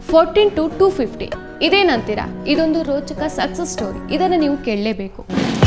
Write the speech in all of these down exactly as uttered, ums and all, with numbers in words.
Fourteen to two fifty ಇದೇನಂತೀರಾ? ಇದೊಂದು ರೋಚಕ ಸಕ್ಸಸ್ ಸ್ಟೋರಿ. ಇದನ್ನು ನೀವು ಕೇಳಲೇಬೇಕು.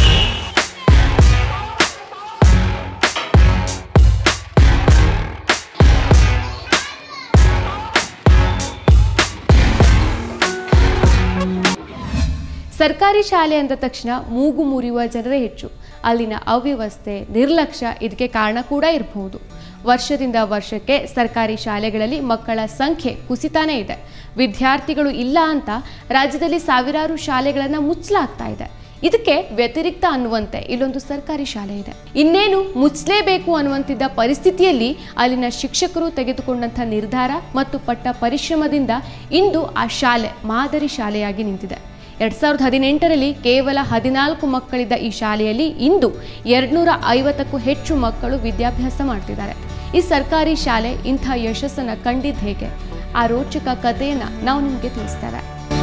ಸರ್ಕಾರಿ ಶಾಲೆ ಅಂದ ತಕ್ಷಣ ಮೂಗು ಮುರಿಯುವ ಜನರೇ ಹೆಚ್ಚು. ಅಲ್ಲಿನ ಅವ್ಯವಸ್ಥೆ, ನಿರ್ಲಕ್ಷ್ಯ ಇದಕ್ಕೆ ಕಾರಣ ಕೂಡ ಇರಬಹುದು. ವರ್ಷದಿಂದ ವರ್ಷಕ್ಕೆ ಸರ್ಕಾರಿ ಶಾಲೆಗಳಲ್ಲಿ ಮಕ್ಕಳ ಸಂಖ್ಯೆ ಕುಸಿತಾನೇ ಇದೆ. ವಿದ್ಯಾರ್ಥಿಗಳು ಇಲ್ಲ ಅಂತ ರಾಜ್ಯದಲ್ಲಿ ಸಾವಿರಾರು ಶಾಲೆಗಳನ್ನು ಮುಚ್ಚಲಾಗ್ತಾ ಇದೆ. ಇದಕ್ಕೆ ವ್ಯತಿರಿಕ್ತ ಅನ್ನುವಂತೆ ಇಲ್ಲೊಂದು ಸರ್ಕಾರಿ ಶಾಲೆ ಇದೆ. ಇನ್ನೇನು ಮುಚ್ಚಲೇಬೇಕು ಅನ್ನುವಂತಿದ್ದ ಪರಿಸ್ಥಿತಿಯಲ್ಲಿ ಅಲ್ಲಿನ ಶಿಕ್ಷಕರು ತೆಗೆದುಕೊಂಡಂಥ ನಿರ್ಧಾರ ಮತ್ತು ಪಟ್ಟ ಪರಿಶ್ರಮದಿಂದ ಇಂದು ಆ ಶಾಲೆ ಮಾದರಿ ಶಾಲೆಯಾಗಿ ನಿಂತಿದೆ. ಎರಡ್ ಸಾವಿರದ ಹದಿನೆಂಟರಲ್ಲಿ ಕೇವಲ ಹದಿನಾಲ್ಕು ಮಕ್ಕಳಿದ್ದ ಈ ಶಾಲೆಯಲ್ಲಿ ಇಂದು ಎರಡ್ನೂರ ಐವತ್ತಕ್ಕೂ ಹೆಚ್ಚು ಮಕ್ಕಳು ವಿದ್ಯಾಭ್ಯಾಸ ಮಾಡ್ತಿದ್ದಾರೆ. ಈ ಸರ್ಕಾರಿ ಶಾಲೆ ಇಂಥ ಯಶಸ್ಸನ್ನು ಕಂಡಿದ್ದು ಹೇಗೆ? ಆ ರೋಚಕ ಕಥೆಯನ್ನು ನಾವು ನಿಮಗೆ ತಿಳಿಸ್ತೇವೆ.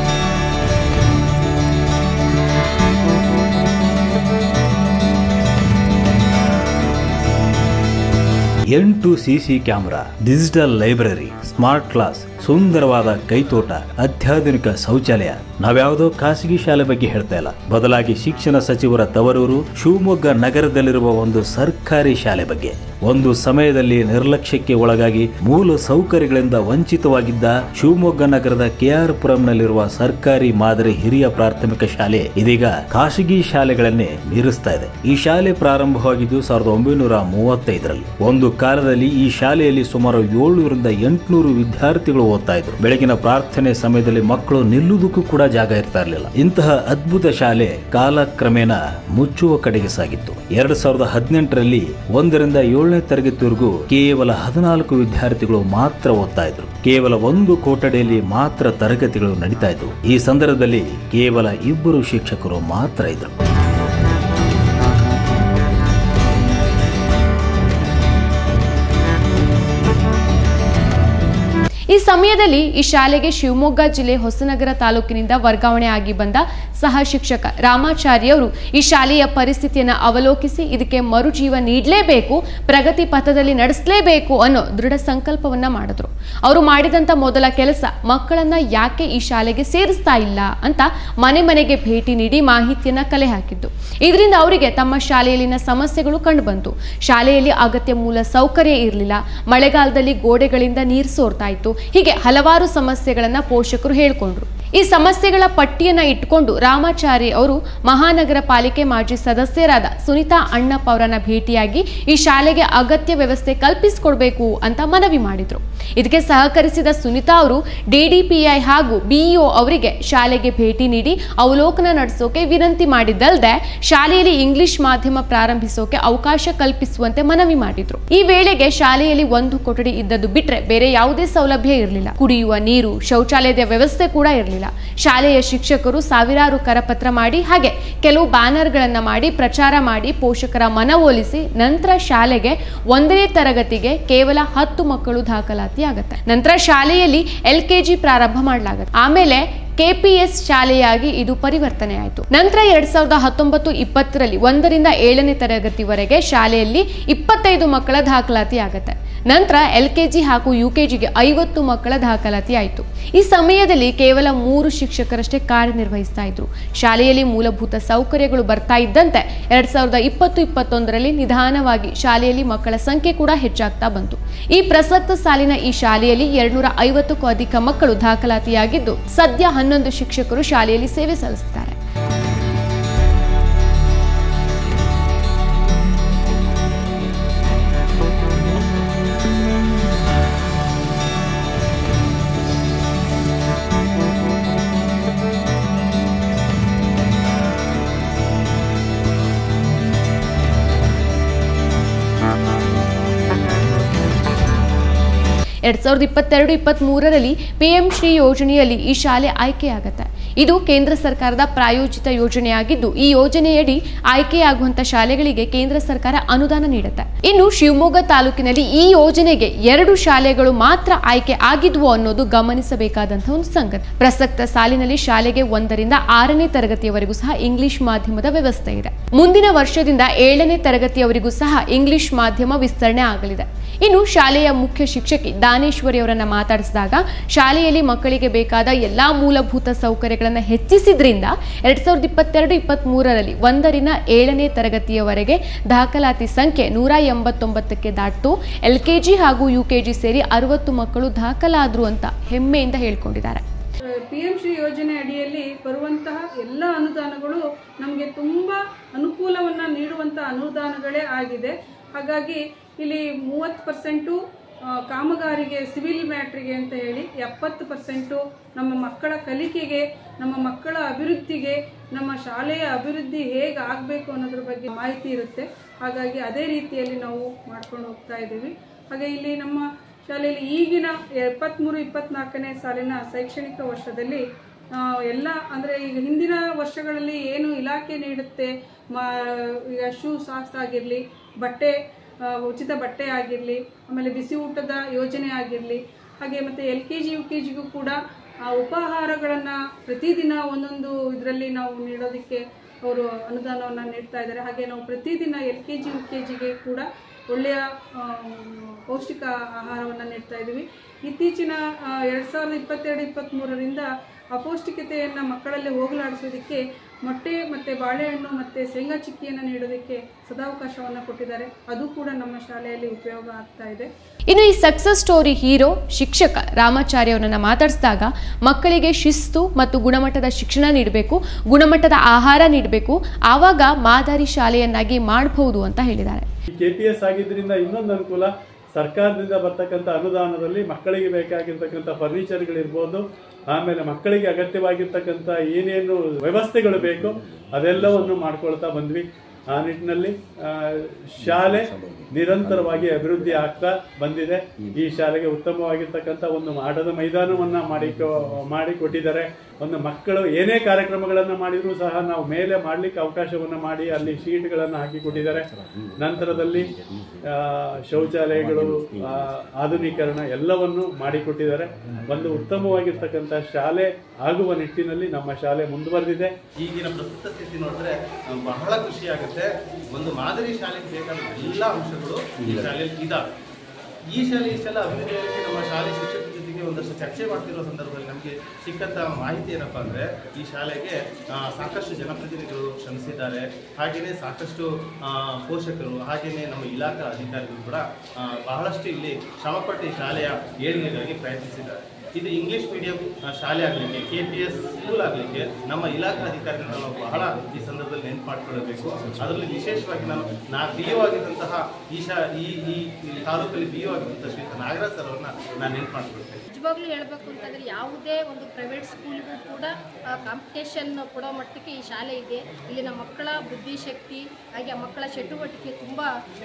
ಎಂಟು CC camera, digital library, smart class, ಸುಂದರವಾದ ಕೈತೋಟ, ಅತ್ಯಾಧುನಿಕ ಶೌಚಾಲಯ. ನಾವ್ಯಾವುದೋ ಖಾಸಗಿ ಶಾಲೆ ಬಗ್ಗೆ ಹೇಳ್ತಾ ಇಲ್ಲ, ಬದಲಾಗಿ ಶಿಕ್ಷಣ ಸಚಿವರ ತವರೂರು ಶಿವಮೊಗ್ಗ ನಗರದಲ್ಲಿರುವ ಒಂದು ಸರ್ಕಾರಿ ಶಾಲೆ ಬಗ್ಗೆ. ಒಂದು ಸಮಯದಲ್ಲಿ ನಿರ್ಲಕ್ಷ್ಯಕ್ಕೆ ಒಳಗಾಗಿ ಮೂಲ ಸೌಕರ್ಯಗಳಿಂದ ವಂಚಿತವಾಗಿದ್ದ ಶಿವಮೊಗ್ಗ ನಗರದ ಕೆಆರ್ ಪುರಂನಲ್ಲಿರುವ ಸರ್ಕಾರಿ ಮಾದರಿ ಹಿರಿಯ ಪ್ರಾಥಮಿಕ ಶಾಲೆ ಇದೀಗ ಖಾಸಗಿ ಶಾಲೆಗಳನ್ನೇ ಮೀರಿಸ್ತಾ ಇದೆ. ಈ ಶಾಲೆ ಪ್ರಾರಂಭವಾಗಿದ್ದು ಸಾವಿರದ ಒಂಬೈನೂರ ಮೂವತ್ತೈದರಲ್ಲಿ. ಒಂದು ಕಾಲದಲ್ಲಿ ಈ ಶಾಲೆಯಲ್ಲಿ ಸುಮಾರು ಏಳ್ನೂರಿಂದ ಎಂಟುನೂರು ವಿದ್ಯಾರ್ಥಿಗಳು ಓದ್ತಾ ಇದ್ರು. ಬೆಳಗಿನ ಪ್ರಾರ್ಥನೆ ಸಮಯದಲ್ಲಿ ಮಕ್ಕಳು ನಿಲ್ಲುವುದಕ್ಕೂ ಕೂಡ ಜಾಗ ಇರ್ತಾ ಇರಲಿಲ್ಲ. ಇಂತಹ ಅದ್ಭುತ ಶಾಲೆ ಕಾಲಕ್ರಮೇಣ ಮುಚ್ಚುವ ಕಡೆಗೆ ಸಾಗಿತ್ತು. ಎರಡ್ ಸಾವಿರದ ಹದಿನೆಂಟರಲ್ಲಿ ಒಂದರಿಂದ ಏಳನೇ ತರಗತಿವರೆಗೂ ಕೇವಲ ಹದಿನಾಲ್ಕು ವಿದ್ಯಾರ್ಥಿಗಳು ಮಾತ್ರ ಓದ್ತಾ ಇದ್ರು. ಕೇವಲ ಒಂದು ಕೊಠಡಿಯಲ್ಲಿ ಮಾತ್ರ ತರಗತಿಗಳು ನಡೀತಾ ಇದ್ವು. ಈ ಸಂದರ್ಭದಲ್ಲಿ ಕೇವಲ ಇಬ್ಬರು ಶಿಕ್ಷಕರು ಮಾತ್ರ ಇದ್ರು. ಈ ಸಮಯದಲ್ಲಿ ಈ ಶಾಲೆಗೆ ಶಿವಮೊಗ್ಗ ಜಿಲ್ಲೆ ಹೊಸನಗರ ತಾಲೂಕಿನಿಂದ ವರ್ಗಾವಣೆ ಆಗಿ ಬಂದ ಸಹ ಶಿಕ್ಷಕ ರಾಮಾಚಾರ್ಯ ಅವರು ಈ ಶಾಲೆಯ ಪರಿಸ್ಥಿತಿಯನ್ನು ಅವಲೋಕಿಸಿ ಇದಕ್ಕೆ ಮರುಜೀವ ನೀಡಲೇಬೇಕು, ಪ್ರಗತಿ ಪಥದಲ್ಲಿ ನಡೆಸಲೇಬೇಕು ಅನ್ನೋ ದೃಢ ಸಂಕಲ್ಪವನ್ನ ಮಾಡಿದ್ರು. ಅವರು ಮಾಡಿದಂತ ಮೊದಲ ಕೆಲಸ ಮಕ್ಕಳನ್ನ ಯಾಕೆ ಈ ಶಾಲೆಗೆ ಸೇರಿಸ್ತಾ ಇಲ್ಲ ಅಂತ ಮನೆ ಮನೆಗೆ ಭೇಟಿ ನೀಡಿ ಮಾಹಿತಿಯನ್ನ ಕಲೆ ಹಾಕಿದ್ದು. ಇದರಿಂದ ಅವರಿಗೆ ತಮ್ಮ ಶಾಲೆಯಲ್ಲಿನ ಸಮಸ್ಯೆಗಳು ಕಂಡು ಬಂತು. ಶಾಲೆಯಲ್ಲಿ ಅಗತ್ಯ ಮೂಲ ಸೌಕರ್ಯ ಇರಲಿಲ್ಲ, ಮಳೆಗಾಲದಲ್ಲಿ ಗೋಡೆಗಳಿಂದ ನೀರು ಸೋರ್ತಾ ಇತ್ತು. ಹೀಗೆ ಹಲವಾರು ಸಮಸ್ಯೆಗಳನ್ನ ಪೋಷಕರು ಹೇಳ್ಕೊಂಡ್ರು. ಈ ಸಮಸ್ಯೆಗಳ ಪಟ್ಟಿಯನ್ನ ಇಟ್ಕೊಂಡು ರಾಮಾಚಾರ್ಯ ಅವರು ಮಹಾನಗರ ಪಾಲಿಕೆ ಮಾಜಿ ಸದಸ್ಯರಾದ ಸುನಿತಾ ಅಣ್ಣಪ್ಪ ಅವರನ್ನ ಭೇಟಿಯಾಗಿ ಈ ಶಾಲೆಗೆ ಅಗತ್ಯ ವ್ಯವಸ್ಥೆ ಕಲ್ಪಿಸಿಕೊಡ್ಬೇಕು ಅಂತ ಮನವಿ ಮಾಡಿದ್ರು. ಇದಕ್ಕೆ ಸಹಕರಿಸಿದ ಸುನಿತಾ ಅವರು ಡಿಡಿಪಿಐ ಹಾಗೂ ಬಿಇಒ ಅವರಿಗೆ ಶಾಲೆಗೆ ಭೇಟಿ ನೀಡಿ ಅವಲೋಕನ ನಡೆಸೋಕೆ ವಿನಂತಿ ಮಾಡಿದ್ದಲ್ಲದೆ ಶಾಲೆಯಲ್ಲಿ ಇಂಗ್ಲಿಷ್ ಮಾಧ್ಯಮ ಪ್ರಾರಂಭಿಸೋಕೆ ಅವಕಾಶ ಕಲ್ಪಿಸುವಂತೆ ಮನವಿ ಮಾಡಿದ್ರು. ಈ ವೇಳೆಗೆ ಶಾಲೆಯಲ್ಲಿ ಒಂದು ಕೊಠಡಿ ಇದ್ದದ್ದು ಬಿಟ್ರೆ ಬೇರೆ ಯಾವುದೇ ಸೌಲಭ್ಯ ಇರಲಿಲ್ಲ. ಕುಡಿಯುವ ನೀರು, ಶೌಚಾಲಯದ ವ್ಯವಸ್ಥೆ ಕೂಡ ಇರಲಿಲ್ಲ. ಶಾಲೆಯ ಶಿಕ್ಷಕರು ಸಾವಿರಾರು ಕರಪತ್ರ ಮಾಡಿ ಹಾಗೆ ಕೆಲವು ಬ್ಯಾನರ್ಗಳನ್ನ ಮಾಡಿ ಪ್ರಚಾರ ಮಾಡಿ ಪೋಷಕರ ಮನವೊಲಿಸಿ ನಂತರ ಶಾಲೆಗೆ ಒಂದನೇ ತರಗತಿಗೆ ಕೇವಲ ಹತ್ತು ಮಕ್ಕಳು ದಾಖಲಾತಿ ಆಗುತ್ತೆ. ನಂತರ ಶಾಲೆಯಲ್ಲಿ ಎಲ್ ಕೆಜಿ ಪ್ರಾರಂಭ ಮಾಡಲಾಗುತ್ತೆ. ಆಮೇಲೆ ಕೆಪಿಎಸ್ ಶಾಲೆಯಾಗಿ ಇದು ಪರಿವರ್ತನೆ ಆಯಿತು. ನಂತರ ಎರಡ್ ಸಾವಿರದ ಹತ್ತೊಂಬತ್ತು ಇಪ್ಪತ್ತರಲ್ಲಿ ಒಂದರಿಂದ ಏಳನೇ ತರಗತಿವರೆಗೆ ಶಾಲೆಯಲ್ಲಿ ಇಪ್ಪತ್ತೈದು ಮಕ್ಕಳ ದಾಖಲಾತಿ ಆಗುತ್ತೆ. ನಂತರ ಎಲ್ ಕೆಜಿ ಹಾಗೂ ಯು ಕೆಜಿಗೆ ಐವತ್ತು ಮಕ್ಕಳ ದಾಖಲಾತಿ ಆಯಿತು. ಈ ಸಮಯದಲ್ಲಿ ಕೇವಲ ಮೂರು ಶಿಕ್ಷಕರಷ್ಟೇ ಕಾರ್ಯನಿರ್ವಹಿಸ್ತಾ ಇದ್ರು. ಶಾಲೆಯಲ್ಲಿ ಮೂಲಭೂತ ಸೌಕರ್ಯಗಳು ಬರ್ತಾ ಇದ್ದಂತೆ ಎರಡ್ ಸಾವಿರದ ಇಪ್ಪತ್ತು ಇಪ್ಪತ್ತೊಂದರಲ್ಲಿ ನಿಧಾನವಾಗಿ ಶಾಲೆಯಲ್ಲಿ ಮಕ್ಕಳ ಸಂಖ್ಯೆ ಕೂಡ ಹೆಚ್ಚಾಗ್ತಾ ಬಂತು. ಈ ಪ್ರಸಕ್ತ ಸಾಲಿನ ಈ ಶಾಲೆಯಲ್ಲಿ ಎರಡ್ನೂರ ಐವತ್ತಕ್ಕೂ ಅಧಿಕ ಮಕ್ಕಳು ದಾಖಲಾತಿಯಾಗಿದ್ದು ಸದ್ಯ ಹನ್ನೊಂದು ಶಿಕ್ಷಕರು ಶಾಲೆಯಲ್ಲಿ ಸೇವೆ ಸಲ್ಲಿಸುತ್ತಾರೆ. ಎರಡ್ ಸಾವಿರದ ಇಪ್ಪತ್ತೆರಡು ಇಪ್ಪತ್ತ್ ಮೂರರಲ್ಲಿ ಪಿಎಂ ಶ್ರೀ ಯೋಜನೆಯಲ್ಲಿ ಈ ಶಾಲೆ ಆಯ್ಕೆಯಾಗುತ್ತೆ. ಇದು ಕೇಂದ್ರ ಸರ್ಕಾರದ ಪ್ರಾಯೋಜಿತ ಯೋಜನೆಯಾಗಿದ್ದು ಈ ಯೋಜನೆಯಡಿ ಆಯ್ಕೆಯಾಗುವಂತ ಶಾಲೆಗಳಿಗೆ ಕೇಂದ್ರ ಸರ್ಕಾರ ಅನುದಾನ ನೀಡುತ್ತೆ. ಇನ್ನು ಶಿವಮೊಗ್ಗ ತಾಲೂಕಿನಲ್ಲಿ ಈ ಯೋಜನೆಗೆ ಎರಡು ಶಾಲೆಗಳು ಮಾತ್ರ ಆಯ್ಕೆ ಆಗಿದ್ವು ಅನ್ನೋದು ಗಮನಿಸಬೇಕಾದಂತಹ ಒಂದು ಸಂಗತಿ. ಪ್ರಸಕ್ತ ಸಾಲಿನಲ್ಲಿ ಶಾಲೆಗೆ ಒಂದರಿಂದ ಆರನೇ ತರಗತಿಯವರೆಗೂ ಸಹ ಇಂಗ್ಲಿಷ್ ಮಾಧ್ಯಮದ ವ್ಯವಸ್ಥೆ ಇದೆ. ಮುಂದಿನ ವರ್ಷದಿಂದ ಏಳನೇ ತರಗತಿಯವರಿಗೂ ಸಹ ಇಂಗ್ಲಿಷ್ ಮಾಧ್ಯಮ ವಿಸ್ತರಣೆ ಆಗಲಿದೆ. ಇನ್ನು ಶಾಲೆಯ ಮುಖ್ಯ ಶಿಕ್ಷಕಿ ದಾನೇಶ್ವರಿ ಅವರನ್ನ ಮಾತಾಡಿಸಿದಾಗ ಶಾಲೆಯಲ್ಲಿ ಮಕ್ಕಳಿಗೆ ಬೇಕಾದ ಎಲ್ಲಾ ಮೂಲಭೂತ ಸೌಕರ್ಯಗಳನ್ನು ಹೆಚ್ಚಿಸಿದ್ರಿಂದ ಎರಡ್ ಸಾವಿರದ ಇಪ್ಪತ್ತೆರಡು ಇಪ್ಪತ್ತ್ ಮೂರರಲ್ಲಿ ಒಂದರಿಂದ ಏಳನೇ ತರಗತಿಯವರೆಗೆ ದಾಖಲಾತಿ ಸಂಖ್ಯೆ ನೂರ ಎಂಬತ್ತೊಂಬತ್ತಕ್ಕೆ ದಾಟಿತು. ಎಲ್ ಕೆಜಿ ಹಾಗೂ ಯು ಕೆಜಿ ಸೇರಿ ಅರವತ್ತು ಮಕ್ಕಳು ದಾಖಲಾದ್ರು ಅಂತ ಹೆಮ್ಮೆಯಿಂದ ಹೇಳ್ಕೊಂಡಿದ್ದಾರೆ. ಪಿ ಎಂ ಶ್ರೀ ಯೋಜನೆ ಅಡಿಯಲ್ಲಿ ಬರುವಂತಹ ಎಲ್ಲ ಅನುದಾನಗಳು ನಮಗೆ ತುಂಬ ಅನುಕೂಲವನ್ನು ನೀಡುವಂಥ ಅನುದಾನಗಳೇ ಆಗಿದೆ. ಹಾಗಾಗಿ ಇಲ್ಲಿ ಮೂವತ್ತು ಪರ್ಸೆಂಟು ಕಾಮಗಾರಿಗೆ, ಸಿವಿಲ್ ಮ್ಯಾಟ್ರಿಗೆ ಅಂತ ಹೇಳಿ, ಎಪ್ಪತ್ತು ಪರ್ಸೆಂಟು ನಮ್ಮ ಮಕ್ಕಳ ಕಲಿಕೆಗೆ, ನಮ್ಮ ಮಕ್ಕಳ ಅಭಿವೃದ್ಧಿಗೆ, ನಮ್ಮ ಶಾಲೆಯ ಅಭಿವೃದ್ಧಿ ಹೇಗೆ ಆಗಬೇಕು ಅನ್ನೋದ್ರ ಬಗ್ಗೆ ಮಾಹಿತಿ ಇರುತ್ತೆ. ಹಾಗಾಗಿ ಅದೇ ರೀತಿಯಲ್ಲಿ ನಾವು ಮಾಡ್ಕೊಂಡು ಹೋಗ್ತಾ ಇದ್ದೀವಿ. ಹಾಗೆ ಇಲ್ಲಿ ನಮ್ಮ ಶಾಲೆಯಲ್ಲಿ ಈಗಿನ ಎಪ್ಪತ್ತ್ಮೂರು ಇಪ್ಪತ್ತ್ನಾಲ್ಕನೇ ಸಾಲಿನ ಶೈಕ್ಷಣಿಕ ವರ್ಷದಲ್ಲಿ ಎಲ್ಲ ಅಂದರೆ ಈಗ ಹಿಂದಿನ ವರ್ಷಗಳಲ್ಲಿ ಏನು ಇಲಾಖೆ ನೀಡುತ್ತೆ, ಮಾ ಈಗ ಶೂ ಸಾಕ್ಸ್ ಆಗಿರಲಿ, ಬಟ್ಟೆ ಉಚಿತ ಬಟ್ಟೆ ಆಗಿರಲಿ, ಆಮೇಲೆ ಬಿಸಿ ಊಟದ ಯೋಜನೆ ಆಗಿರಲಿ, ಹಾಗೆ ಮತ್ತು L K G U K ಜಿಗೂ ಕೂಡ ಉಪಹಾರಗಳನ್ನು ಪ್ರತಿದಿನ ಒಂದೊಂದು ಇದರಲ್ಲಿ ನಾವು ನೀಡೋದಕ್ಕೆ ಅವರು ಅನುದಾನವನ್ನು ನೀಡ್ತಾ ಇದ್ದಾರೆ. ಹಾಗೆ ನಾವು ಪ್ರತಿದಿನ L K G U K ಜಿಗೆ ಕೂಡ ಒಳ್ಳೆಯ ಪೌಷ್ಟಿಕ ಆಹಾರವನ್ನು ನೀಡ್ತಾ ಇದ್ದೀವಿ. ಇತ್ತೀಚಿನ ಎರಡು ಸಾವಿರದ ಇಪ್ಪತ್ತೆರಡು ಇಪ್ಪತ್ತ್ಮೂರರಿಂದ ಅಪೌಷ್ಟಿಕತೆಯನ್ನು ಮಕ್ಕಳಲ್ಲಿ ಹೋಗಲಾಡಿಸೋದಕ್ಕೆ ಮೊಟ್ಟೆ ಮತ್ತು ಬಾಳೆಹಣ್ಣು ಮತ್ತು ಶೇಂಗಾ ಚಿಕ್ಕಿಯನ್ನು ನೀಡೋದಕ್ಕೆ ಸದಾವಕಾಶವನ್ನು ಕೊಟ್ಟಿದ್ದಾರೆ. ಅದು ಕೂಡ ನಮ್ಮ ಶಾಲೆಯಲ್ಲಿ ಉಪಯೋಗ ಆಗ್ತಾ ಇದೆ. ಇನ್ನು ಈ ಸಕ್ಸಸ್ ಸ್ಟೋರಿ ಹೀರೋ ಶಿಕ್ಷಕ ರಾಮಾಚಾರ್ಯ ಅವರನ್ನ ಮಾತಾಡಿಸಿದಾಗ ಮಕ್ಕಳಿಗೆ ಶಿಸ್ತು ಮತ್ತು ಗುಣಮಟ್ಟದ ಶಿಕ್ಷಣ ನೀಡಬೇಕು, ಗುಣಮಟ್ಟದ ಆಹಾರ ನೀಡಬೇಕು, ಆವಾಗ ಮಾದರಿ ಶಾಲೆಯನ್ನಾಗಿ ಮಾಡಬಹುದು ಅಂತ ಹೇಳಿದ್ದಾರೆ. ಕೆ ಪಿ ಎಸ್ ಆಗಿದ್ದರಿಂದ ಇನ್ನೊಂದು ಅನುಕೂಲ, ಸರ್ಕಾರದಿಂದ ಬರ್ತಕ್ಕಂಥ ಅನುದಾನದಲ್ಲಿ ಮಕ್ಕಳಿಗೆ ಬೇಕಾಗಿರ್ತಕ್ಕಂಥ ಫರ್ನಿಚರ್ಗಳಿರ್ಬೋದು, ಆಮೇಲೆ ಮಕ್ಕಳಿಗೆ ಅಗತ್ಯವಾಗಿರ್ತಕ್ಕಂಥ ಏನೇನು ವ್ಯವಸ್ಥೆಗಳು ಬೇಕು ಅದೆಲ್ಲವನ್ನು ಮಾಡ್ಕೊಳ್ತಾ ಬಂದ್ವಿ. ಆ ನಿಟ್ಟಿನಲ್ಲಿ ಶಾಲೆ ನಿರಂತರವಾಗಿ ಅಭಿವೃದ್ಧಿ ಆಗ್ತಾ ಬಂದಿದೆ. ಈ ಶಾಲೆಗೆ ಉತ್ತಮವಾಗಿರ್ತಕ್ಕಂಥ ಒಂದು ಆಟದ ಮೈದಾನವನ್ನು ಮಾಡಿ ಮಾಡಿಕೊಟ್ಟಿದ್ದಾರೆ. ಒಂದು ಮಕ್ಕಳು ಏನೇ ಕಾರ್ಯಕ್ರಮಗಳನ್ನು ಮಾಡಿದರೂ ಸಹ ನಾವು ಮೇಲೆ ಮಾಡಲಿಕ್ಕೆ ಅವಕಾಶವನ್ನು ಮಾಡಿ ಅಲ್ಲಿ ಶೀಟ್ಗಳನ್ನು ಹಾಕಿ ಕೊಟ್ಟಿದ್ದಾರೆ. ನಂತರದಲ್ಲಿ ಶೌಚಾಲಯಗಳು, ಆಧುನೀಕರಣ ಎಲ್ಲವನ್ನು ಮಾಡಿಕೊಟ್ಟಿದ್ದಾರೆ. ಒಂದು ಉತ್ತಮವಾಗಿರ್ತಕ್ಕಂಥ ಶಾಲೆ ಆಗುವ ನಿಟ್ಟಿನಲ್ಲಿ ನಮ್ಮ ಶಾಲೆ ಮುಂದುವರೆದಿದೆ. ಈಗಿನ ಪ್ರಸ್ತುತ ಸ್ಥಿತಿ ನೋಡಿದ್ರೆ ಬಹಳ ಖುಷಿ ಆಗುತ್ತೆ. ಒಂದು ಮಾದರಿ ಶಾಲೆಗೆ ಬೇಕಾದ ಎಲ್ಲ ಅಂಶಗಳು ಈ ಶಾಲೆಯಲ್ಲಿ ಇದ್ದಾವೆ. ಈ ಶಾಲೆ ಇಷ್ಟೆಲ್ಲ ಅಭಿವೃದ್ಧಿಯಾಗಿ ನಮ್ಮ ಶಾಲೆ ಶಿಕ್ಷಕರ ಜೊತೆಗೆ ಒಂದಷ್ಟು ಚರ್ಚೆ ಮಾಡ್ತಿರೋ ಸಂದರ್ಭದಲ್ಲಿ ನಮಗೆ ಸಿಕ್ಕಂಥ ಮಾಹಿತಿ ಏನಪ್ಪ ಅಂದರೆ, ಈ ಶಾಲೆಗೆ ಸಾಕಷ್ಟು ಜನಪ್ರತಿನಿಧಿಗಳು ಶ್ರಮಿಸಿದ್ದಾರೆ. ಹಾಗೆಯೇ ಸಾಕಷ್ಟು ಪೋಷಕರು, ಹಾಗೆಯೇ ನಮ್ಮ ಇಲಾಖಾ ಅಧಿಕಾರಿಗಳು ಕೂಡ ಬಹಳಷ್ಟು ಇಲ್ಲಿ ಶ್ರಮಪಟ್ಟು ಈ ಶಾಲೆಯ ಏಳಿಗೆಗಾಗಿ ಪ್ರಯತ್ನಿಸಿದ್ದಾರೆ. ಇದು ಇಂಗ್ಲೀಷ್ ಮೀಡಿಯಂ ಶಾಲೆ ಆಗಲಿಕ್ಕೆ, ಕೆ ಪಿ ಎಸ್ ಸ್ಕೂಲ್ ಆಗಲಿಕ್ಕೆ ನಮ್ಮ ಇಲಾಖಾ ಅಧಿಕಾರಿಗಳನ್ನ ನಾವು ಬಹಳ ಈ ಸಂದರ್ಭದಲ್ಲಿ ನೆನಪು ಮಾಡಿಕೊಳ್ಳಬೇಕು. ಅದರಲ್ಲಿ ವಿಶೇಷವಾಗಿ ನಾನು ನಾ ಬಿ ಒ ಆಗಿದ್ದಂತಹ ಈ ಶಾ ಈ ಈ ತಾಲೂಕಲ್ಲಿ ಬಿ ಒ ಆಗಿದ್ದಂಥ ಶ್ರೀ ನಾಗರಾಜ್ ಸರ್ ಅವ್ರನ್ನ ನಾನು ನೆನಪು ಮಾಡಿಕೊಳ್ತೇನೆ. ನಿಜವಾಗ್ಲೂ ಹೇಳಬೇಕು ಅಂತಂದರೆ ಯಾವುದೇ ಒಂದು ಪ್ರೈವೇಟ್ ಸ್ಕೂಲ್ಗೂ ಕೂಡ ಕಾಂಪಿಟೇಷನ್ ಕೊಡೋ ಮಟ್ಟಕ್ಕೆ ಈ ಶಾಲೆ ಇದೆ. ಇಲ್ಲಿನ ಮಕ್ಕಳ ಬುದ್ಧಿಶಕ್ತಿ ಹಾಗೆ ಮಕ್ಕಳ ಚಟುವಟಿಕೆ ತುಂಬ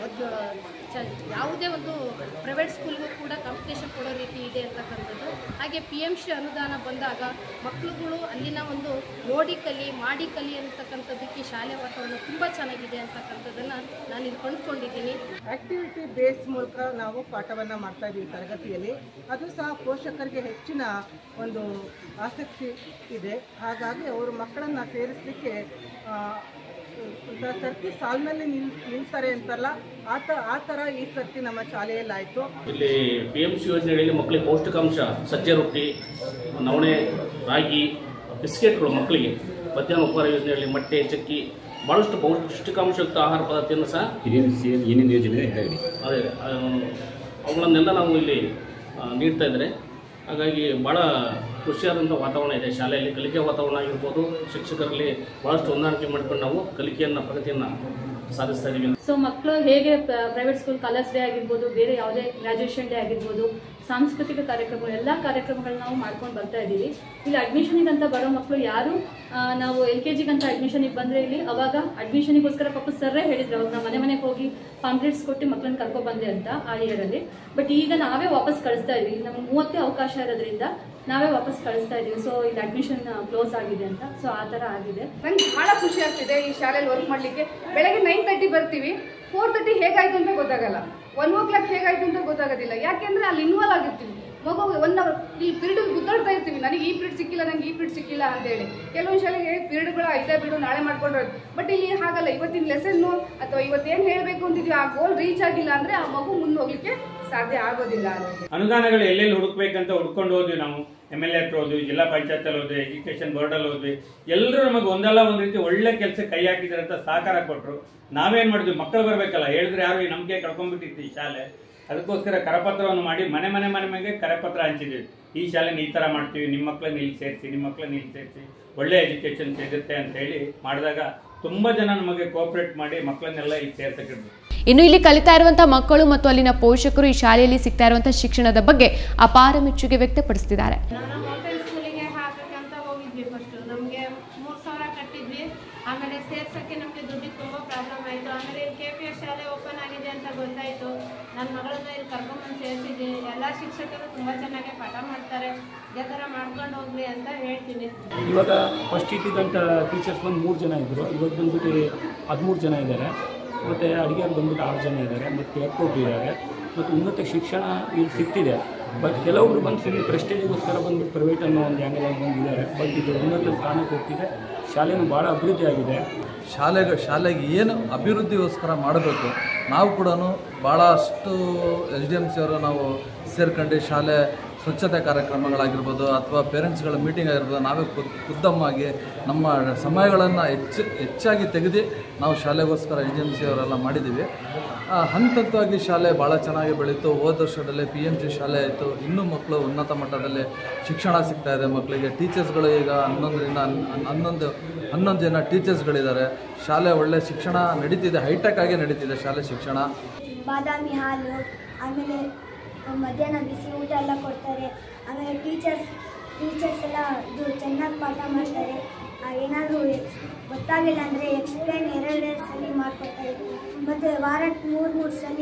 ಯಾವುದೇ ಒಂದು ಪ್ರೈವೇಟ್ ಸ್ಕೂಲ್ಗೂ ಕೂಡ ಕಾಂಪಿಟೇಷನ್ ಕೊಡೋ ರೀತಿ ಇದೆ ಅಂತಕ್ಕಂಥದ್ದು. ಹಾಗೆ ಪಿ ಎಮ್ ಶ್ರೀ ಅನುದಾನ ಬಂದಾಗ ಮಕ್ಕಳುಗಳು ಅಲ್ಲಿನ ಒಂದು ನೋಡಿ ಕಲಿ ಮಾಡಿ ಕಲಿ ಅಂತಕ್ಕಂಥದ್ದಕ್ಕೆ ಶಾಲೆ ವಾತಾವರಣ ತುಂಬ ಚೆನ್ನಾಗಿದೆ ಅಂತಕ್ಕಂಥದ್ದನ್ನು ನಾನು ಇಲ್ಲಿ ಕಂಡುಕೊಂಡಿದ್ದೀನಿ. ಆ್ಯಕ್ಟಿವಿಟಿ ಬೇಸ್ ಮೂಲಕ ನಾವು ಪಾಠವನ್ನು ಮಾಡ್ತಾ ಇದ್ದೀವಿ ತರಗತಿಯಲ್ಲಿ. ಅದು ಸಹ ಪೋಷಕರಿಗೆ ಹೆಚ್ಚಿನ ಒಂದು ಆಸಕ್ತಿ ಇದೆ. ಹಾಗಾಗಿ ಅವರು ಮಕ್ಕಳನ್ನು ಸೇರಿಸಲಿಕ್ಕೆ ಸರ್ತಿ ಸಾಲಿನಲ್ಲಿ ನಿಲ್ ನಿಲ್ತಾರೆ ಅಂತಲ್ಲ, ಆ ತ ಆ ಥರ ಈ ಸರ್ತಿ ನಮ್ಮ ಶಾಲೆಯಲ್ಲಿ ಆಯಿತು. ಇಲ್ಲಿ ಪಿ ಎಮ್ ಸಿ ಯೋಜನೆಯಲ್ಲಿ ಮಕ್ಕಳಿಗೆ ಪೌಷ್ಟಿಕಾಂಶ, ಸಜ್ಜೆ ರೊಟ್ಟಿ, ನವಣೆ, ರಾಗಿ, ಬಿಸ್ಕೆಟ್ಗಳು ಮಕ್ಕಳಿಗೆ ಮಧ್ಯಾಹ್ನ ಉಪಹಾರ ಯೋಜನೆಯಲ್ಲಿ ಮೊಟ್ಟೆ, ಚಕ್ಕಿ, ಭಾಳಷ್ಟು ಪೌಷ್ಟಿಕಾಂಶಯುಕ್ತ ಆಹಾರ ಪದಾರ್ಥವನ್ನು ಸಹ ಏನೇನು ಯೋಜನೆ ಹೇಳಿ ಅದೇ ಅವುಗಳನ್ನೆಲ್ಲ ನಾವು ಇಲ್ಲಿ ನೀಡ್ತಾ ಇದ್ದಾರೆ. ಹಾಗಾಗಿ ಭಾಳ ಖುಷಿಯಾದಂಥ ವಾತಾವರಣ ಇದೆ ಶಾಲೆಯಲ್ಲಿ. ಕಲಿಕೆ ವಾತಾವರಣ ಆಗಿರ್ಬೋದು, ಶಿಕ್ಷಕರಲ್ಲಿ ಭಾಳಷ್ಟು ಹೊಂದಾಣಿಕೆ ಮಾಡ್ಕೊಂಡು ನಾವು ಕಲಿಕೆಯನ್ನು, ಪ್ರಗತಿಯನ್ನು ಸಾಧಿಸ್ತಾ ಇದ್ದೀವಿ. ಸೊ ಮಕ್ಕಳು ಹೇಗೆ ಪ್ರೈವೇಟ್ ಸ್ಕೂಲ್ ಕಲರ್ಸ್ ಡೇ ಆಗಿರ್ಬೋದು, ಬೇರೆ ಯಾವುದೇ ಗ್ರ್ಯಾಜುಯೇಷನ್ ಡೇ ಆಗಿರ್ಬೋದು, ಸಾಂಸ್ಕೃತಿಕ ಕಾರ್ಯಕ್ರಮಗಳು, ಎಲ್ಲ ಕಾರ್ಯಕ್ರಮಗಳನ್ನ ನಾವು ಮಾಡ್ಕೊಂಡು ಬರ್ತಾ ಇದ್ದೀವಿ. ಇಲ್ಲಿ ಅಡ್ಮಿಷನಿಗೆ ಅಂತ ಬರೋ ಮಕ್ಕಳು ಯಾರು ನಾವು ಎಲ್ ಕೆ ಜಿಗಂತ ಅಡ್ಮಿಷನಿಗೆ ಬಂದರೆ ಇಲ್ಲಿ ಅವಾಗ ಅಡ್ಮಿಷನಿಗೋಸ್ಕರ ಪಾಪ ಸರ್ರೇ ಹೇಳಿದ್ರು, ಅವಾಗ ನಾವು ಮನೆ ಮನೆಗೆ ಹೋಗಿ ಪಾಂಪ್ಲೆಟ್ಸ್ ಕೊಟ್ಟು ಮಕ್ಕಳನ್ನ ಕರ್ಕೊಂಡು ಬಂದೆ ಅಂತ ಆ ಇಯರಲ್ಲಿ. ಬಟ್ ಈಗ ನಾವೇ ವಾಪಸ್ ಕಳಿಸ್ತಾ ಇದ್ದೀವಿ. ನಮ್ಗೆ ಮೂವತ್ತೇ ಅವಕಾಶ ಇರೋದ್ರಿಂದ ನಾವೇ ವಾಪಸ್ ಕಳಿಸ್ತಾ ಇದ್ದೀವಿ. ಸೊ ಇಲ್ಲಿ ಅಡ್ಮಿಷನ್ ಕ್ಲೋಸ್ ಆಗಿದೆ ಅಂತ. ಸೊ ಆ ಥರ ಆಗಿದೆ. ನಂಗೆ ಭಾಳ ಖುಷಿ ಆಗ್ತಿದೆ ಈ ಶಾಲೆಯಲ್ಲಿ ವರ್ಕ್ ಮಾಡಲಿಕ್ಕೆ. ಬೆಳಗ್ಗೆ ನೈನ್ ತರ್ಟಿ ಬರ್ತೀವಿ, ಫೋರ್ ತರ್ಟಿ ಹೇಗಾಯಿತು ಅಂತ ಗೊತ್ತಾಗಲ್ಲ, ಒನ್ ಓ ಕ್ಲಾಕ್ ಹೇಗಾಯಿತು ಅಂತ ಗೊತ್ತಾಗೋದಿಲ್ಲ. ಯಾಕೆಂದರೆ ಅಲ್ಲಿ ಇನ್ವಾಲ್ವ್ ಆಗಿರ್ತೀವಿ. ಮಗು ಒನ್ ಅವರ್ ಇಲ್ಲಿ ಪಿರಿಯಡ್ ಗುದ್ದಾಡ್ತಾ ಇರ್ತೀವಿ. ನನಗೆ ಈ ಪಿರಿಯಡ್ ಪೀರಿಯಡ್ ಸಿಕ್ಕಿಲ್ಲ, ನಂಗೆ ಈ ಪೀರಿಯಡ್ ಸಿಕ್ಕಿಲ್ಲ ಅಂತೇಳಿ. ಕೆಲವೊಂದು ಶಾಲೆಗೆ ಪೀರಿಯಡ್ಗಳು ಐದೇ ಬಿಡು ನಾಳೆ ಮಾಡ್ಕೊಂಡು, ಬಟ್ ಇಲ್ಲಿ ಹಾಗಲ್ಲ. ಇವತ್ತಿನ ಲೆಸನ್ನು ಅಥವಾ ಇವತ್ತೇನು ಹೇಳಬೇಕು ಅಂತಿದ್ವಿ ಆ ಗೋಲ್ ರೀಚ್ ಆಗಿಲ್ಲ ಅಂದರೆ ಆ ಮಗು ಮುಂದೆ ಹೋಗ್ಲಿಕ್ಕೆ ಸಾಧ್ಯ ಆಗೋದಿಲ್ಲ. ಅನುದಾನಗಳು ಎಲ್ಲೆಲ್ಲಿ ಹುಡುಕ್ಬೇಕಂತ ಹುಡ್ಕೊಂಡು ಹೋದ್ವಿ ನಾವು. ಎಮ್ ಎಲ್ ಎ ಹತ್ರ ಹೋದ್ವಿ, ಜಿಲ್ಲಾ ಪಂಚಾಯತ್ ಅಲ್ಲಿ ಹೋದ್ವಿ, ಎಜುಕೇಶನ್ ಬೋರ್ಡ್ ಅಲ್ಲಿ ಹೋದ್ವಿ. ಎಲ್ಲರೂ ನಮಗೆ ಒಂದಲ್ಲ ಒಂದ್ ರೀತಿ ಒಳ್ಳೆ ಕೆಲಸ ಕೈ ಹಾಕಿದಾರೆ ಅಂತ ಸಹಕಾರ ಕೊಟ್ಟರು. ನಾವೇನ್ ಮಾಡಿದ್ವಿ, ಮಕ್ಕಳು ಬರ್ಬೇಕಲ್ಲ, ಹೇಳಿದ್ರೆ ಯಾರು ಈ ನಂಬಿಕೆ ಕಳ್ಕೊಂಡ್ಬಿಟ್ಟಿತ್ತು ಈ ಶಾಲೆ. ಅದಕ್ಕೋಸ್ಕರ ಕರಪತ್ರವನ್ನು ಮಾಡಿ ಮನೆ ಮನೆ ಮನೆ ಮನೆಗೆ ಕರಪತ್ರ ಹಂಚಿದ್ವಿ. ಈ ಶಾಲೆನ ಈ ತರ ಮಾಡ್ತೀವಿ, ನಿಮ್ಮ ಮಕ್ಕಳನ್ನ ಇಲ್ಲಿ ಸೇರಿಸಿ, ನಿಮ್ಮ ಮಕ್ಕಳನ್ನ ಇಲ್ಲಿ ಸೇರಿಸಿ, ಒಳ್ಳೆ ಎಜುಕೇಶನ್ ಸಿಗುತ್ತೆ ಅಂತ ಹೇಳಿ ಮಾಡಿದಾಗ ತುಂಬಾ ಜನ ನಮಗೆ ಕೋಆಪರೇಟ್ ಮಾಡಿ ಮಕ್ಕಳನ್ನೆಲ್ಲ ಇಲ್ಲಿ ಸೇರ್ಸಕಿದ್ರು. ಇನ್ನು ಇಲ್ಲಿ ಕಲಿತಾ ಇರುವಂತಹ ಮಕ್ಕಳು ಮತ್ತು ಅಲ್ಲಿನ ಪೋಷಕರು ಈ ಶಾಲೆಯಲ್ಲಿ ಸಿಗ್ತಾ ಇರುವಂತಹ ಶಿಕ್ಷಣದ ಬಗ್ಗೆ ಅಪಾರ ಮೆಚ್ಚುಗೆ ವ್ಯಕ್ತಪಡಿಸುತ್ತಿದ್ದಾರೆ. ಸ್ಕೂಲಿಗೆ ಹಾಕಬೇಕಂತ ಹೋಗಿದ್ವಿ. ಫಸ್ಟ್ ನಮಗೆ ಮೂರು ಸಾವಿರ ಕಟ್ಟಿದ್ವಿ. ಆಮೇಲೆ ಸೇರ್ಸೋಕ್ಕೆ ನಮಗೆ ದುಡ್ಡಿಗೆ ತುಂಬ ಪ್ರಾಬ್ಲಮ್ ಆಯಿತು. ಆಮೇಲೆ ಇಲ್ಲಿ ಕೆ ಪಿ ಎಸ್ ಶಾಲೆ ಓಪನ್ ಆಗಿದೆ ಅಂತ ಗೊತ್ತಾಯಿತು. ನನ್ನ ಮಗಳನ್ನ ಇಲ್ಲಿ ಕರ್ಕೊಂಡ್ಬಂದು ಸೇರಿಸಿದ್ವಿ. ಎಲ್ಲ ಶಿಕ್ಷಕರು ತುಂಬ ಚೆನ್ನಾಗಿ ಪಾಠ ಮಾಡ್ತಾರೆ. ಇದೇ ಥರ ಮಾಡ್ಕೊಂಡು ಹೋಗ್ರಿ ಅಂತ ಹೇಳ್ತೀನಿ. ಇವಾಗ ಫಸ್ಟ್ ಇಟ್ಟಿದ್ದಂಥ ಟೀಚರ್ಸ್ ಬಂದು ಮೂರು ಜನ ಇದ್ದರು, ಇವಾಗ ಬಂದ್ಬಿಟ್ಟು ಹದಿಮೂರು ಜನ ಇದ್ದಾರೆ. ಮತ್ತು ಅಡುಗೆಯವ್ರು ಬಂದ್ಬಿಟ್ಟು ಆರು ಜನ ಇದ್ದಾರೆ, ಮತ್ತು ಕ್ಲರ್ಕ್ ಇದ್ದಾರೆ, ಮತ್ತು ಉನ್ನತ ಶಿಕ್ಷಣ ಇಲ್ಲಿ ಸಿಗ್ತಿದೆ. ಬಟ್ ಕೆಲವೊಬ್ರು ಬಂದು ಸುಮ್ಮನೆ ಪ್ರೆಸ್ಟೇಜಿಗೋಸ್ಕರ ಬಂದ್ಬಿಟ್ಟು ಪ್ರೈವೇಟ್ ಅನ್ನೋ ಒಂದು ಆ್ಯಂಗಲಲ್ಲಿ ಬಂದಿದ್ದಾರೆ. ಬಟ್ ಇದು ಉನ್ನತ ಸ್ಥಾನಕ್ಕೆ ಹೋಗ್ತಿದೆ. ಶಾಲೆನೂ ಭಾಳ ಅಭಿವೃದ್ಧಿ ಆಗಿದೆ. ಶಾಲೆಗೆ ಶಾಲೆಗೆ ಏನು ಅಭಿವೃದ್ಧಿಗೋಸ್ಕರ ಮಾಡಬೇಕು, ನಾವು ಕೂಡ ಭಾಳಷ್ಟು ಎಸ್ ಡಿ ಎಮ್ ಸಿ ಅವರು ನಾವು ಸೇರ್ಕೊಂಡು ಶಾಲೆ ಸ್ವಚ್ಛತೆ ಕಾರ್ಯಕ್ರಮಗಳಾಗಿರ್ಬೋದು ಅಥವಾ ಪೇರೆಂಟ್ಸ್ಗಳ ಮೀಟಿಂಗ್ ಆಗಿರ್ಬೋದು, ನಾವೇ ಖುದ್ದಮ್ಮಾಗಿ ನಮ್ಮ ಸಮಯಗಳನ್ನು ಹೆಚ್ಚು ಹೆಚ್ಚಾಗಿ ತೆಗೆದು ನಾವು ಶಾಲೆಗೋಸ್ಕರ ಎಸ್ ಡಿ ಎಮ್ ಸಿ ಅವರೆಲ್ಲ ಮಾಡಿದ್ದೀವಿ. ಹಂತ ಹಂತವಾಗಿ ಶಾಲೆ ಭಾಳ ಚೆನ್ನಾಗಿ ಬೆಳೀತು. ಹೋದ ವರ್ಷದಲ್ಲಿ ಪಿ ಎಮ್ ಸಿ ಶಾಲೆ ಆಯಿತು. ಇನ್ನೂ ಮಕ್ಕಳು ಉನ್ನತ ಮಟ್ಟದಲ್ಲಿ ಶಿಕ್ಷಣ ಸಿಗ್ತಾಯಿದೆ ಮಕ್ಕಳಿಗೆ. ಟೀಚರ್ಸ್ಗಳು ಈಗ ಹನ್ನೊಂದರಿಂದ ಹನ್ನೊಂದು ಹನ್ನೊಂದು ಜನ ಟೀಚರ್ಸ್ಗಳಿದ್ದಾರೆ. ಶಾಲೆ ಒಳ್ಳೆ ಶಿಕ್ಷಣ ನಡೀತಿದೆ, ಹೈಟೆಕ್ ಆಗಿ ನಡೀತಿದೆ ಶಾಲೆ ಶಿಕ್ಷಣ. ಬಾದಾಮಿ ಹಾಲು, ಆಮೇಲೆ ಮಧ್ಯಾಹ್ನ ಬಿಸಿ ಊಟ ಎಲ್ಲ ಕೊಡ್ತಾರೆ. ಆಮೇಲೆ ಟೀಚರ್ಸ್ ಟೀಚರ್ಸ್ ಎಲ್ಲ ಇದು ಚೆನ್ನಾಗಿ ಪಾಠ ಮಾಡ್ತಾರೆ. ಏನಾದರೂ ಗೊತ್ತಾಗಿಲ್ಲ ಅಂದರೆ ಎಕ್ಸ್ಪ್ಲೇನ್ ಎರಡೆರಡು ಸಲ ಮಾಡಿಕೊಡ್ತಾರೆ. ಮತ್ತು ವಾರಕ್ಕೆ ಮೂರು ಮೂರು ಸಲ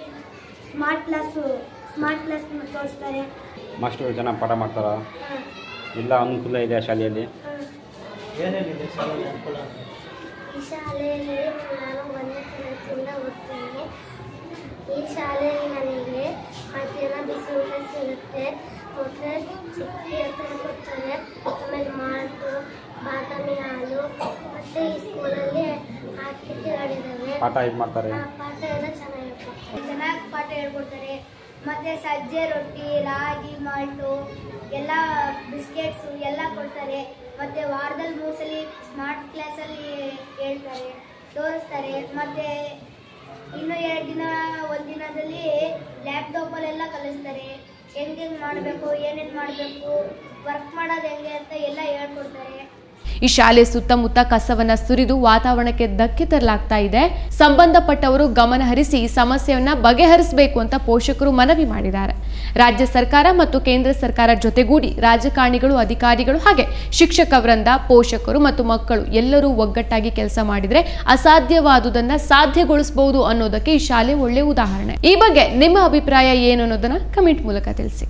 ಸ್ಮಾರ್ಟ್ ಕ್ಲಾಸು ಸ್ಮಾರ್ಟ್ ಕ್ಲಾಸ್ ತೋರಿಸ್ತಾರೆ. ಮಾಸ್ಟರ್ ಚೆನ್ನಾಗಿ ಪಾಠ ಮಾಡ್ತಾರ. ಎಲ್ಲ ಅನುಕೂಲ ಇದೆ ಶಾಲೆಯಲ್ಲಿ. ಏನೇನಿದೆ ಶಾಲೆಯಲ್ಲಿ ಅನುಕೂಲ? ಈ ಶಾಲೆಯಲ್ಲಿ ನಾನು ಒಂದನೇ ತರಗತಿಯಿಂದ ಓದ್ತೀನಿ. ಈ ಶಾಲೆಯಲ್ಲಿ ನನಗೆ ಮಧ್ಯಾಹ್ನ ಬಿಸಿ ಊಟ ಸಿಗುತ್ತೆ, ಮತ್ತು ಚಿಕ್ಕಿ ಹತ್ರ ಕೊಡ್ತಾರೆ. ಆಮೇಲೆ ಮಾಲ್ಟು, ಬಾದಾಮಿ ಹಾಲು, ಮತ್ತು ಈ ಸ್ಕೂಲಲ್ಲಿ ಆಟಿಕೆಗಳಿದ್ದಾವೆ. ಪಾಠ ಇದು ಮಾಡ್ತಾರೆ. ಪಾಠ ಎಲ್ಲ ಚೆನ್ನಾಗಿ ಹೇಳ್ಕೊಡ್ತಾರೆ. ಚೆನ್ನಾಗಿ ಪಾಠ ಹೇಳ್ಕೊಡ್ತಾರೆ. ಮತ್ತು ಸಜ್ಜೆ ರೊಟ್ಟಿ, ರಾಗಿ ಮಾಲ್ಟು, ಎಲ್ಲ ಬಿಸ್ಕೆಟ್ಸು ಎಲ್ಲ ಕೊಡ್ತಾರೆ. ಮತ್ತು ವಾರದಲ್ಲಿ ಮೂರು ಸಲ ಸ್ಮಾರ್ಟ್ ಕ್ಲಾಸಲ್ಲಿ ಹೇಳ್ತಾರೆ, ತೋರಿಸ್ತಾರೆ. ಮತ್ತು ಇನ್ನು ಎರಡು ದಿನ ಒಂದು ದಿನದಲ್ಲಿ ಲ್ಯಾಪ್ಟಾಪಲ್ಲೆಲ್ಲ ಕಲಿಸ್ತಾರೆ. ಹೆಂಗೆ ಹೆಂಗೆ ಮಾಡಬೇಕು, ಏನೇನು ಮಾಡಬೇಕು, ವರ್ಕ್ ಮಾಡೋದು ಹೆಂಗೆ ಅಂತ ಎಲ್ಲ ಹೇಳ್ಕೊಡ್ತಾರೆ. ಈ ಶಾಲೆ ಸುತ್ತಮುತ್ತ ಕಸವನ್ನ ಸುರಿದು ವಾತಾವರಣಕ್ಕೆ ಧಕ್ಕೆ ತರಲಾಗ್ತಾ ಇದೆ. ಸಂಬಂಧಪಟ್ಟವರು ಗಮನ ಹರಿಸಿ ಸಮಸ್ಯೆಯನ್ನ ಬಗೆಹರಿಸಬೇಕು ಅಂತ ಪೋಷಕರು ಮನವಿ ಮಾಡಿದ್ದಾರೆ. ರಾಜ್ಯ ಸರ್ಕಾರ ಮತ್ತು ಕೇಂದ್ರ ಸರ್ಕಾರ ಜೊತೆಗೂಡಿ ರಾಜಕಾರಣಿಗಳು, ಅಧಿಕಾರಿಗಳು ಹಾಗೆ ಶಿಕ್ಷಕ ವೃಂದ, ಪೋಷಕರು ಮತ್ತು ಮಕ್ಕಳು ಎಲ್ಲರೂ ಒಗ್ಗಟ್ಟಾಗಿ ಕೆಲಸ ಮಾಡಿದ್ರೆ ಅಸಾಧ್ಯವಾದುದನ್ನ ಸಾಧ್ಯಗೊಳಿಸಬಹುದು ಅನ್ನೋದಕ್ಕೆ ಈ ಶಾಲೆ ಒಳ್ಳೆಯ ಉದಾಹರಣೆ. ಈ ಬಗ್ಗೆ ನಿಮ್ಮ ಅಭಿಪ್ರಾಯ ಏನು ಅನ್ನೋದನ್ನ ಕಮೆಂಟ್ ಮೂಲಕ ತಿಳಿಸಿ.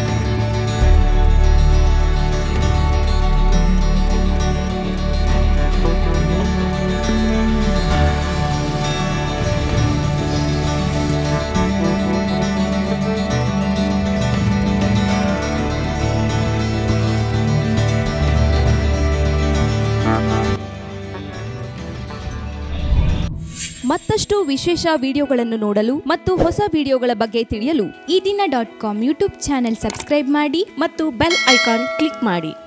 ಮತ್ತಷ್ಟು ವಿಶೇಷ ವಿಡಿಯೋಗಳನ್ನು ನೋಡಲು ಮತ್ತು ಹೊಸ ವಿಡಿಯೋಗಳ ಬಗ್ಗೆ ತಿಳಿಯಲು Ee Dina dot com YouTube channel subscribe ಮಾಡಿ ಮತ್ತು ಬೆಲ್ ಐಕಾನ್ ಕ್ಲಿಕ್ ಮಾಡಿ.